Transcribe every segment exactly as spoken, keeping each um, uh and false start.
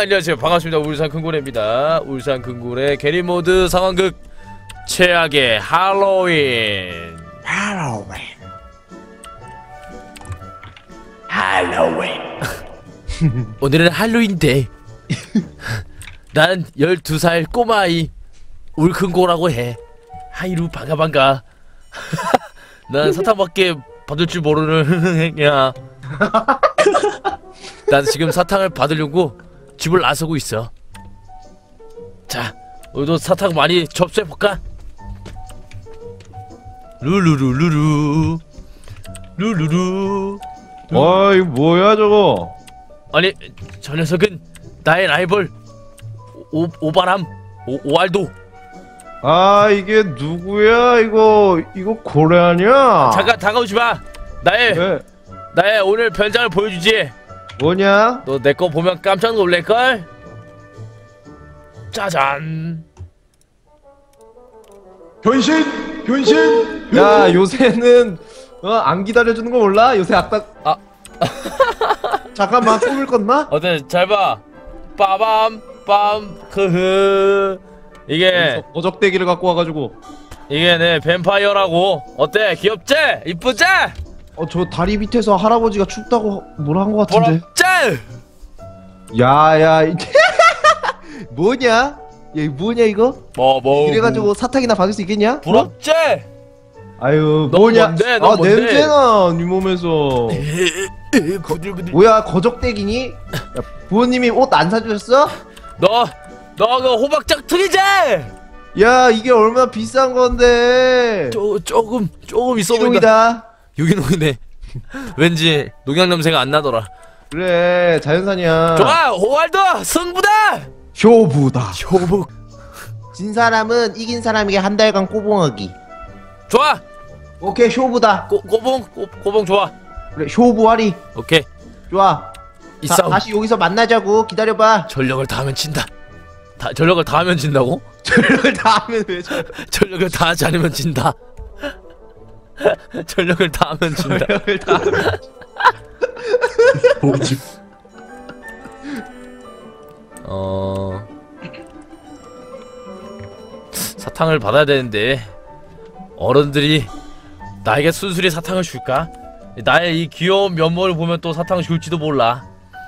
안녕하세요. 반갑습니다. 울산 큰고래입니다. 울산 큰고래 게리모드 상황극 최악의 할로윈. 할로윈. 할로윈. 오늘은 할로윈데이. 난 열두 살 꼬마아이 울큰고라고 해. 하이루 반가 반가. 난 사탕밖에 받을 줄 모르는 행이야. 난 지금 사탕을 받으려고 집을 나서고 있어. 자, 오늘도 사탕 많이 접수해볼까? 루루루루루 루루루. 어이 뭐야 저거? 아니, 저 녀석은 나의 라이벌 오, 오바람 오, 오알도. 아 이게 누구야 이거? 이거 고래 아니야? 잠깐 다가오지마. 나의 왜? 나의 오늘 변장을 보여주지. 뭐냐? 너 내 거 보면 깜짝 놀랄걸? 짜잔. 변신! 변신! 야 요새는 어, 안 기다려주는 거 몰라? 요새 아까 아. 잠깐만 꿈을 꿨나? 어때? 잘 봐. 빠밤 빰 크흐. 이게 어적대기를 갖고 와가지고. 이게 내 뱀파이어라고. 어때? 귀엽지? 이쁘지? 어 저 다리 밑에서 할아버지가 춥다고 뭐라 한 거 같은데. 부럽지? 야야 이게 뭐냐? 야 이거 뭐냐 이거? 뭐 뭐. 이래가지고 사탕이나 받을 수 있겠냐? 부럽지? 아유 너 뭐냐? 뭔데? 너 아 뭔데? 냄새나 네 몸에서. 부들부들. 뭐야 거적대기니? 야, 부모님이 옷 안 사주셨어? 너 너 그 호박짝 틀이지? 야 이게 얼마나 비싼 건데. 조 조금 조금 있어 보인다. 이동이다. 유기농이네. 왠지 농약 냄새가 안 나더라. 그래 자연산이야. 좋아, 호알도 승부다. 효부다. 효부. 진 사람은 이긴 사람에게 한 달간 꼬봉하기. 좋아. 오케이 효부다. 꼬 꼬봉 꼬, 꼬봉 좋아. 그래 효부하리. 오케이. 좋아. 이 자, 싸움. 다시 여기서 만나자고. 기다려봐. 전력을 다하면 진다. 다 전력을 다하면 진다고? 전력을 다하면 왜 저? 전력을 다하지 않으면 진다. 전력을 다하면 진다. 전력을 다하면. 뭐지? 어 사탕을 받아야 되는데 어른들이 나에게 순순히 사탕을 줄까? 나의 이 귀여운 면모를 보면 또 사탕을 줄지도 몰라.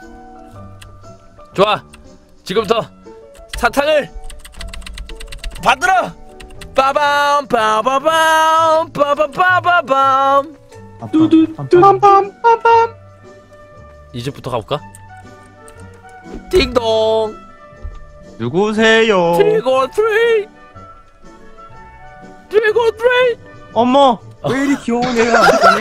좋아, 지금부터 사탕을 받으러. 빠밤 빠바밤 빠바바바밤. 뚜두뚜밤밤밤밤. 이제부터 가볼까? 띵동. 누구세요? 트리고 트레이. 트리고 트레이. 어머 왜 이리 귀여운 애가 왔다니?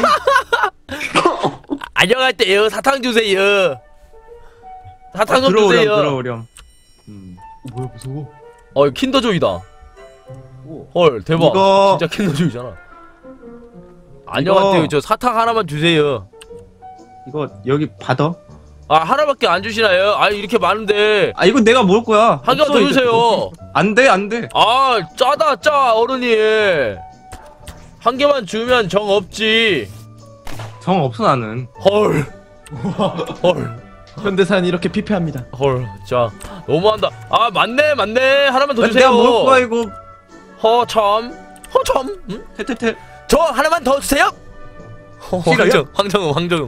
안녕하세요. 사탕 주세요. 사탕 좀 들어오렴 주세요. 들어오렴. 음. 어, 뭐야 무서워. 어, 킨더조이다. 오. 헐, 대박. 이거- 진짜 킨더조이잖아. 안녕하세요. 저 사탕 하나만 주세요. 이거 여기 받아. 아, 하나밖에 안 주시나요? 아, 이렇게 많은데. 아 이거 내가 먹을 거야. 한 개만 더 주세요. 안돼 안돼. 아, 짜다 짜 어른이. 한 개만 주면 정 없지. 정 없어 나는. 헐. 헐. 현대사는 이렇게 피폐합니다. 헐. 자, 너무한다. 아, 맞네, 맞네. 하나만 더 아니, 주세요. 내가 먹을 거야 이거. 허참. 허참. 응? 테테테. 저 하나만 더 주세요. 어, 싫어요? 황정, 황정음, 황정음.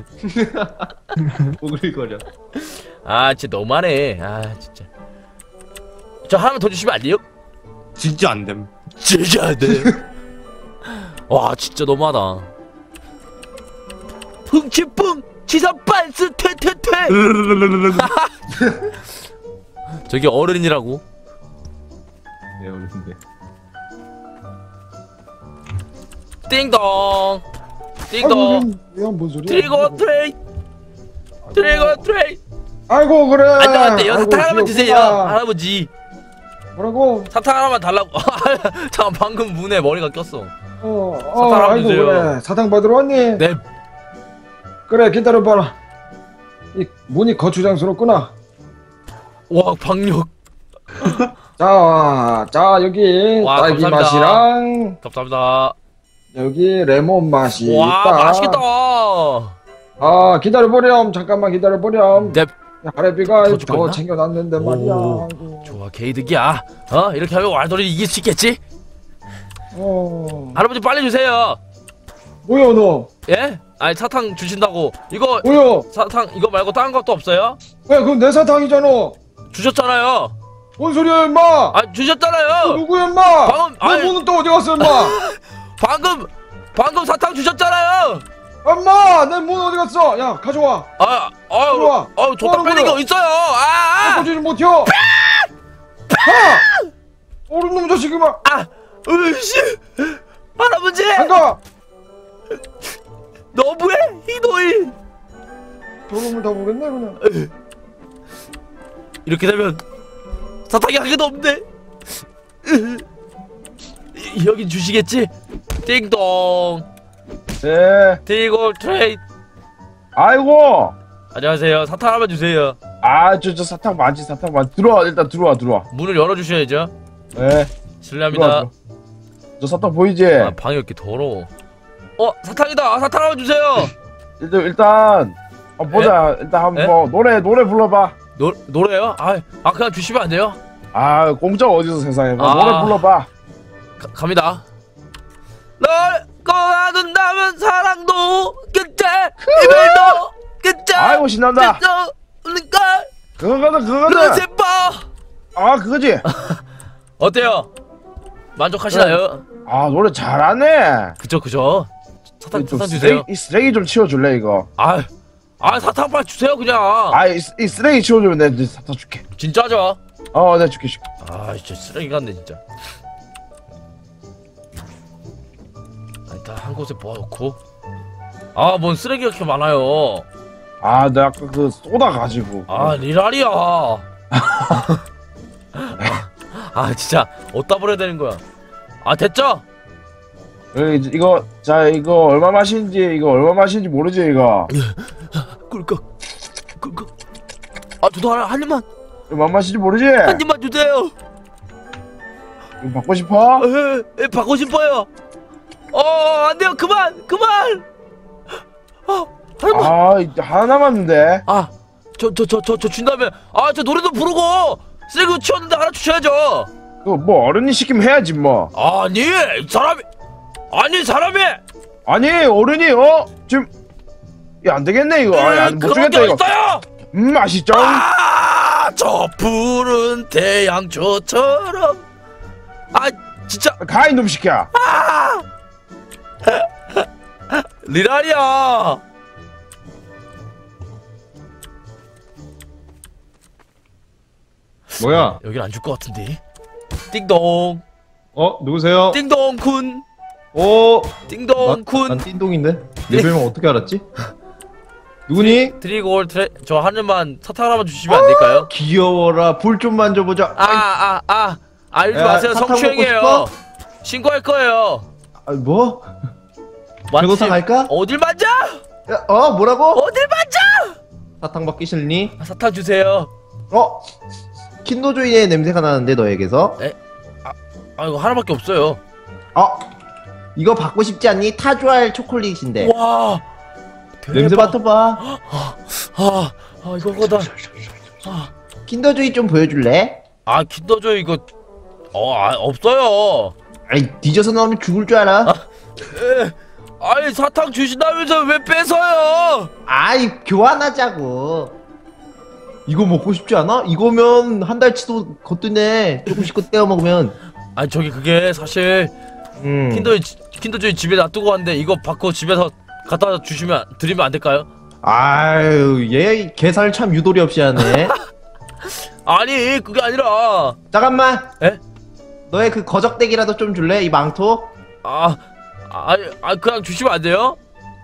오글거려. 아, 진짜 너무하네. 아, 진짜. 저 하나만 더 주시면 안 돼요? 진짜 안 됨. 진짜 안 돼. 와, 진짜 너무하다. 흥치뿡 지선 빤스 퇴퇴퇴. 저기 어른이라고. 네 어른인데. 띵동. 띵동. 이건 뭔 소리야? 트리거 트레이. 트리거 트레이. 아이고 그래. 안녕하세요. 아이고, 사탕 하나만 주세요. 귀엽구나. 할아버지. 뭐라고? 사탕 하나만 달라고. 잠깐, 방금 문에 머리가 꼈어. 어, 어, 사탕 하나 아이고 주세요. 그래. 사탕 받으러 왔니? 네. 그래 기다려봐라. 이 문이 거추장스럽구나. 와, 박력. 자, 자 여기 와, 딸기 감사합니다. 맛이랑 감사합니다. 여기 레몬 맛이 와, 있다. 맛있겠다. 아 기다려보렴. 잠깐만 기다려보렴. 네. 가래비가 더 줄 저거 거야? 챙겨놨는데 말이야. 오, 아이고. 좋아, 개이득이야. 어? 이렇게 하면 왈도리 이길 수 있겠지? 어. 할아버지 빨리 주세요. 뭐야 너? 예? 아니 사탕 주신다고. 이거 뭐야? 사탕 이거 말고 다른 것도 없어요? 야 그건 내 사탕이잖아. 주셨잖아요. 뭔 소리야 임마? 아 너 주셨잖아요. 누구야 임마? 방금 너 아니, 문은 또 어디 갔어 임마? 방금 방금 사탕 주셨잖아요. 엄마 내 문 어디 갔어? 야 가져와. 아, 아유, 들어와. 아유, 줬다 뭐하는 빼는 게 거야? 어딨어요? 아, 아, 꼬지를 못 튀어. 가! 어른 놈 자식 임마. 아, 으이씨, 할아버지, 안 가. 너무해, 희도일. 저놈을 다 보겠네 그냥. 이렇게 되면 사탕이 한 개도 없네. 여긴 주시겠지? 띵동. 네. 티골 트레이. 아이고. 안녕하세요. 사탕 하나만 주세요. 아, 저, 저 사탕 많지, 사탕 많지. 들어와, 일단 들어와, 들어와. 문을 열어주셔야죠. 네. 실례합니다. 들어와, 들어와. 저 사탕 보이지? 아, 방이 왜 이렇게 더러워. 어, 사탕이다. 아, 사탕 하나만 주세요. 일단, 일단, 한번 보자. 일단 한번 에? 뭐, 노래, 노래 불러봐. 노, 노래요? 아, 아, 그냥 주시면 안 돼요? 아, 공짜가 어디서 세상에. 뭐 아. 노래 불러봐. 가, 갑니다. 널 꺼놔둔다면 사랑도 끝에 이별도 끝에 아이고, 신난다. 끝없는걸 그거거든, 그거거든. 루시퍼. 아, 그거지? 어때요? 만족하시나요? 아, 노래 잘하네. 그죠 그죠. 사탕 좀 사탕 쓰레기, 주세요. 이 쓰레기 좀 치워줄래, 이거? 아, 아 사탕 빨리 주세요 그냥. 아, 이, 쓰- 이 쓰레기 치워주면 내가 이제 사탕 줄게. 진짜죠? 어, 내가 줄게, 줄게. 아 진짜 쓰레기 같네 진짜. 아, 일단 한 곳에 모아놓고. 아 뭔 쓰레기가 이렇게 많아요. 아, 내가 아까 그 쏟아 가지고. 아 리랄이야. 아 진짜 어디다 버려야 되는 거야. 아 됐죠? 여기 이거 자 이거 얼마 맛인지 이거 얼마 맛인지 모르지 이거. 꿀꺽 꿀꺽. 아 저도 하나 한 입만 얼마 맛인지 모르지? 한 입만 주세요. 이거 받고 싶어? 에, 에, 받고 싶어요. 어 안돼요 그만 그만. 아 하나만. 아 이제 하나 남았는데. 아저 저 저 저 저 준다면 아 저 노래도 부르고 쓰레기 치웠는데 하나 주셔야죠. 그거 뭐 어른이 시키면 해야지 뭐. 아니 이 사람이 아니 사람이 아니 어른이 어 지금 야 안 되겠네 이거. 아, 못 그런 게 주겠다 이거. 어딨어요? 음 맛있죠? 아저 푸른 태양초처럼 아 진짜 가 이놈 시켜. 리랄이야. 뭐야? 여긴 안 줄 것 같은데. 띵동 어 누구세요? 띵동 군 오. 띵동 난 군 띵동인데? 내 별명 어떻게 알았지? 누구니? 트리골 트레 저 하늘만 사탕 하나만 주시면 안 될까요? 귀여워라. 볼 좀 만져보자. 아 아 아 아 이러지 야, 마세요. 사탕 성추행이에요. 먹고 신고할 거예요. 아, 뭐? 마침 변호사 갈까? 어딜 만져? 야, 어 뭐라고? 어딜 만져? 사탕 받기 싫니? 아, 사탕 주세요. 어? 킨더조이의 냄새가 나는데 너에게서? 아 이거 하나밖에 없어요. 어? 이거 받고 싶지 않니? 타조알 초콜릿인데. 와 냄새 대박. 맡아봐. 아, 아 이거보다 아, 킨더조이 좀 보여줄래? 아 킨더조이 이거 어 아, 없어요. 아이 뒤져서 나오면 죽을 줄 알아? 에, 아니 사탕 주신다면서 왜 뺏어요? 아이 교환하자고. 이거 먹고 싶지 않아? 이거면 한 달치도 거뜬해. 조금씩 떼어 먹으면. 아니 저기 그게 사실 음. 킨더조이 킨더조이 집에 놔두고 왔는데 이거 받고 집에서 갖다 주시면 드리면 안 될까요? 아유 얘 계산을 참 유도리 없이 하네. 아니 그게 아니라 잠깐만. 에? 너의 그 거적대기라도 좀 줄래? 이 망토? 아 아니 아 그냥 주시면 안 돼요?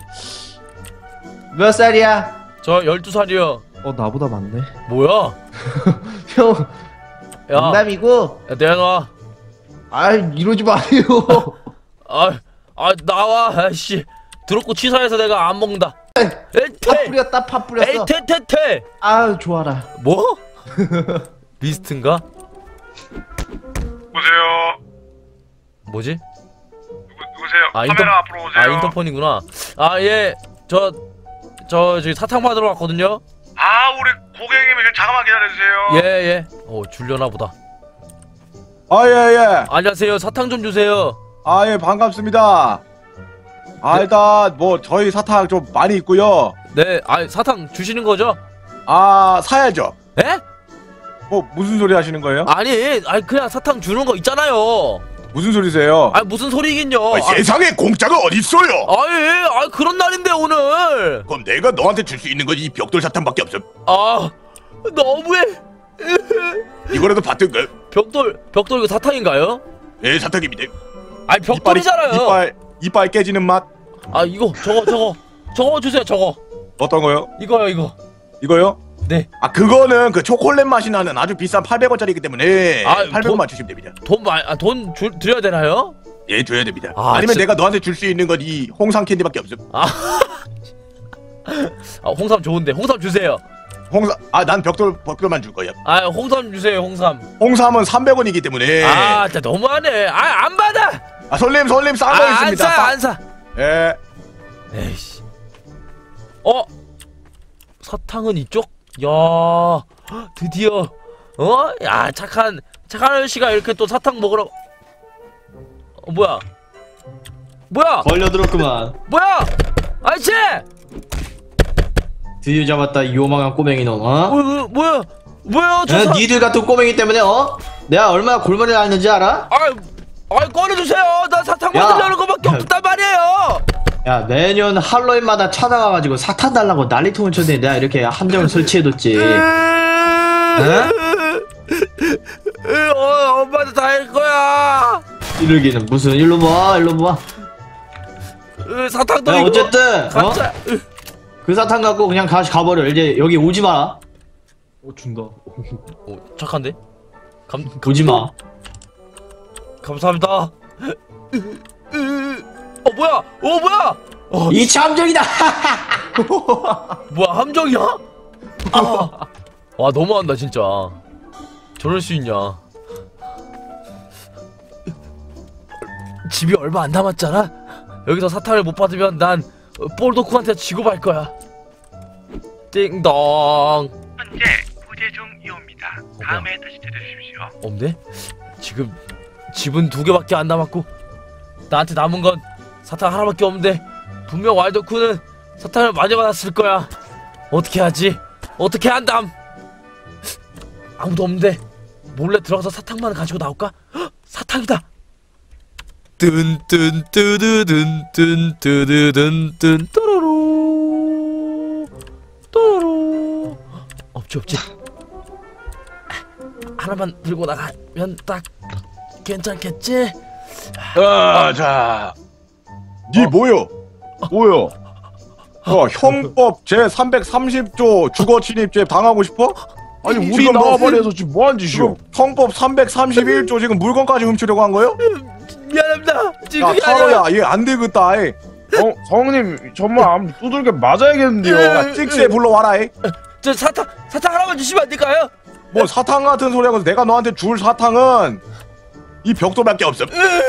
몇 살이야? 저 열두 살이요. 어 나보다 많네. 뭐야? 형 야, 농담이고. 야 내놔. 아 이러지 마세요. 아, 아 나와. 아씨 드럽고 치사해서 내가 안 먹는다. 파 에테 뿌렸다 파 뿌렸어. 에테테테. 아유 좋아라. 뭐? 리스트인가? 보세요. 뭐지? 누구 누구세요? 아, 카메라 인터- 앞으로 오세요. 아 인터폰이구나. 아 예, 저 저 저기 사탕 받으러 왔거든요. 아, 우리 고객님이 좀 잠깐만 기다려주세요. 예, 예. 어, 줄려나 보다. 아, 예, 예. 안녕하세요. 사탕 좀 주세요. 아, 예, 반갑습니다. 아, 일단, 뭐, 저희 사탕 좀 많이 있고요. 네, 아, 사탕 주시는 거죠? 아, 사야죠. 에? 뭐, 무슨 소리 하시는 거예요? 아니, 아니 그냥 사탕 주는 거 있잖아요. 무슨 소리세요? 아니 무슨 소리긴요? 아, 세상에 공짜가 어딨어요? 아니, 아니 그런 날인데 오늘. 그럼 내가 너한테 줄 수 있는 건 이 벽돌 사탕밖에 없음. 아, 너무해. 이거라도 받든가. 벽돌, 벽돌 이거 사탕인가요? 예, 사탕입니다. 아니 벽돌이잖아요. 이빨, 이빨 깨지는 맛? 아 이거 저거 저거 저거 주세요 저거. 어떤 거요? 이거요 이거. 이거요? 네. 아, 그거는 그 초콜릿 맛이 나는 아주 비싼 팔백 원짜리이기 때문에 아, 팔백 원만 주시면 됩니다. 돈 많이, 아, 돈 줄, 드려야 되나요? 예, 줘야 됩니다. 아, 아니면 진- 내가 너한테 줄 수 있는 건 이 홍삼 캔디밖에 없음. 아, 아 홍삼 좋은데 홍삼 주세요. 홍삼, 아, 난 벽돌, 벽돌만 줄 거야. 아 홍삼 주세요 홍삼. 홍삼은 삼백 원이기 때문에. 아 진짜 너무하네. 아 안 받아. 아, 설님, 설님, 싼 거 아, 안 있습니다. 사, 싸- 안 사. 예. 에이씨. 어? 사탕은 이쪽? 야, 드디어. 어? 야, 착한 착한 아저씨가 이렇게 또 사탕 먹으러. 어, 뭐야? 뭐야? 걸려들었구만. 뭐야? 아저씨! 드디어 잡았다 이 요망한 꼬맹이 놈. 어? 뭐, 뭐, 뭐야? 뭐야? 저 야, 사... 니들 같은 꼬맹이 때문에 어? 내가 얼마나 골머리를 앓는지 알아? 아이, 아이 꺼내주세요. 나 사탕 야. 만들려는 거밖에 없단 말이에요. 야 매년 할로윈마다 찾아가가지고 사탕 달라고 난리통을 쳤더니 내가 이렇게 함정을 설치해뒀지. 어, 엄마한테 다 할 거야. 이러기는 무슨 일로 봐 일로 봐. 으, 사탕도 야 이거 어쨌든 어? 가짜. 으, 그 사탕 갖고 그냥 가시 가버려. 이제 여기 오지 마. 어 준다. 오, 착한데? 감, 오지 마. 감사합니다. 어 뭐야? 어 뭐야? 어, 이차 함정이다. 뭐야 함정이야? 아, 와 너무한다 진짜. 저럴 수 있냐? 집이 얼마 안 남았잖아. 여기서 사탕을 못 받으면 난 어, 볼도쿠한테 지고 말 거야. 띵동. 현재 부재 중이옵니다. 다음에 다시 찾아주십시오. 없네? 지금 집은 두 개밖에 안 남았고 나한테 남은 건 사탕 하나밖에 없는데 분명 와일드쿠는 사탕을 많이 받았을 거야. 어떻게 하지? 어떻게 한담? 아무도 없는데 몰래 들어가서 사탕만 가지고 나올까? 헉, 사탕이다. 뜬뜬뜨드든뜬뜨드든뜬 또로로 또로로. 없지 없지. 하나만 들고 나가면 딱 괜찮겠지? 아, 자. 니 뭐요? 뭐요? 어, 형법 제삼백삼십 조 주거 침입죄 당하고 싶어? 아니, 우리 지금 나와버려서 지금 뭐한 짓이오? 형법 삼백삼십일 조 지금 물건까지 훔치려고 한 거요? 미안합니다. 지금 야, 그게 아니라. 타로야, 얘 안 되겠다, 아이. 성, 성우님 정말 암 두들겨 맞아야겠는데요. 야, 찍새 불러와라, 이. 저 사탕 사탕 하나만 주시면 안 될까요? 뭐 사탕 같은 소리 하고 내가 너한테 줄 사탕은 이 벽돌밖에 없음.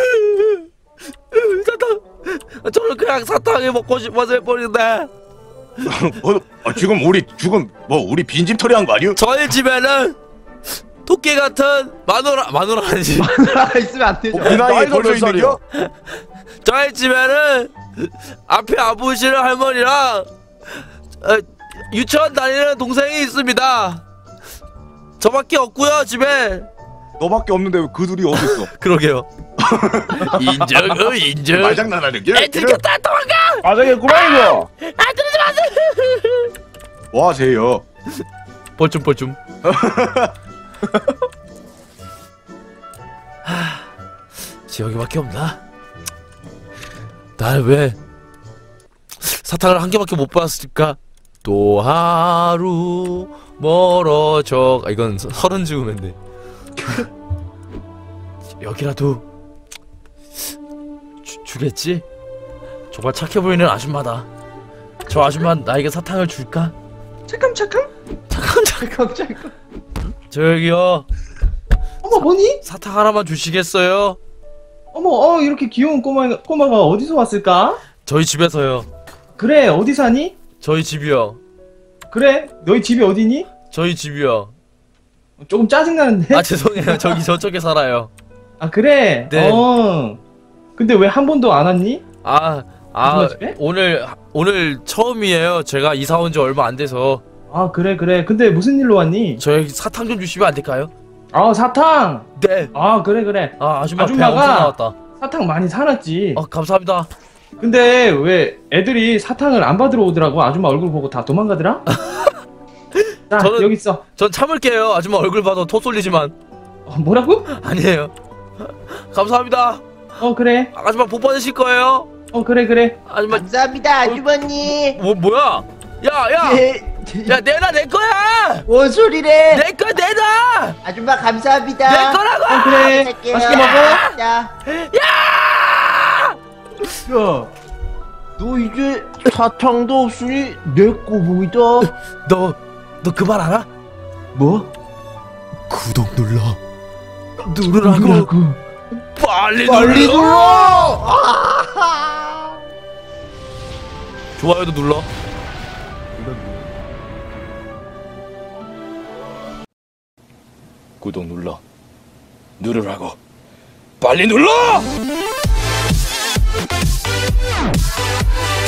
사탕. 저는 그냥 사탕이 먹고 싶어서 해버린다. 어, 어, 지금 우리 지금 뭐 우리 빈집 털이한 거 아니요? 저희 집에는 토끼 같은 마누라 마누라 아니지. 나가 있으면 안 되죠. 어, 그 나이에 나이가 걸려 몇 있는 겨? 저희 집에는 앞에 아버지랑 할머니랑 어, 유치원 다니는 동생이 있습니다. 저밖에 없고요 집에. 너밖에 없는데 왜 그 둘이 어디 있어? 그러게요. 인정, 어, 인정. 말장난하는 게. 애 들켰다 도망가. 맞아야겠구만 이거. 아 들지 마세요. 뭐 하세요? 뻘쭘 뻘쭘. 하, 여기밖에 없나? 날 왜 사탕을 한 개밖에 못 받았을까? 또 하루 멀어져. 아, 이건 서- 서른 즈음인데 여기라도 주, 주겠지? 정말 착해 보이는 아줌마다. 저 아줌마 나에게 사탕을 줄까? 잠깐 잠깐. 잠깐 잠깐. 잠깐 잠깐. 저기요. 어머 뭐니? 사탕 하나만 주시겠어요? 어머 어 이렇게 귀여운 꼬마 꼬마가 어디서 왔을까? 저희 집에서요. 그래 어디 사니? 저희 집이요. 그래? 너희 집이 어디니? 저희 집이요. 조금 짜증나는데? 아 죄송해요. 저기 저쪽에 살아요. 아 그래? 네. 어. 근데 왜 한 번도 안 왔니? 아, 아 아줌마 집에? 오늘 오늘 처음이에요. 제가 이사 온 지 얼마 안 돼서. 아 그래 그래. 근데 무슨 일로 왔니? 저희 사탕 좀 주시면 안 될까요? 아 사탕. 네. 아 그래 그래. 아 아줌마 배 아줌마가- 엄청 나왔다. 사탕 많이 사놨지. 어 감사합니다. 근데 왜 애들이 사탕을 안 받으러 오더라고? 아줌마 얼굴 보고 다 도망가더라? 자 저는- 여기 있어. 전 참을게요. 아줌마 얼굴 봐도 토 쏠리지만. 어, 뭐라고? 아니에요. 감사합니다. 어 그래. 아줌마 복 받으실 거예요. 어 그래 그래. 아줌마 감사합니다 아주머니. 뭐 뭐야? 야야 야 내놔 내 거야. 뭔 소리래? 내 거 내놔. 아줌마 감사합니다. 내 거라고. 어 그래. 할게요. 맛있게 먹어. 자. 야, 너 이제 사탕도 없으니 내 꼬북이다. 너 너 그 말 알아? 뭐? 구독 눌러. 누르라고. 누르라고. 빨리, 빨리 눌러. 눌러. 좋아요도 눌러. 구독 눌러. 누르라고. 빨리 눌러!